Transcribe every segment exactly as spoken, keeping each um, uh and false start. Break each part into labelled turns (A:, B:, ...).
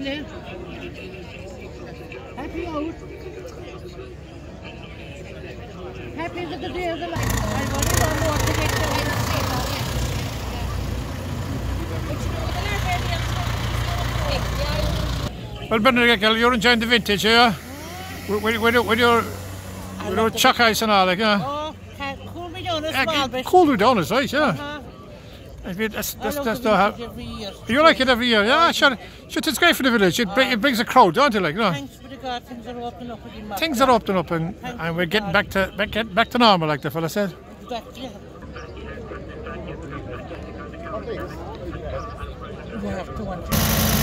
A: Kilflynn. Happy out. Happy with the day of the life. I want to know what to get to life.
B: Well, Benedict, you're enjoying the vintage, yeah? With, with, with, with your, with your chuck ice and all, like, yeah?
A: Oh, can't cool me down a
B: Yeah,
A: small bit.
B: cool you down, it's right, yeah.
A: Uh-huh.
B: I mean, that's, that's,
A: I love
B: that's
A: the
B: the
A: vintage every year.
B: You like it every year, yeah? Sure, sure, it's great for the village. It, bring, it brings a crowd, don't it? Like, you know?
A: Thanks for the God, things are opening up again. Mark.
B: Things are opening up, and, and we're getting back to back, get back to normal, like the fella said.
A: Exactly. You have to want to.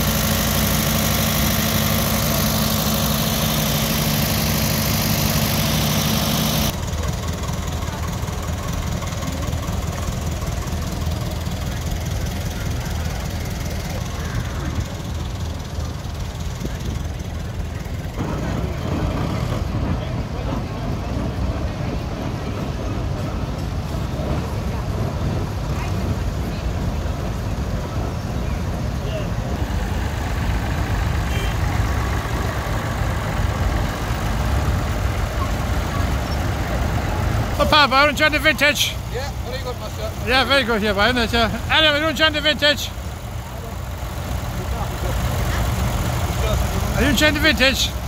B: Well, Papa, I enjoyed the vintage.
C: Yeah, very good, master.
B: Yeah, very good here, isn't it? Yeah. Anyway, you enjoyed the vintage. Are you enjoying the vintage?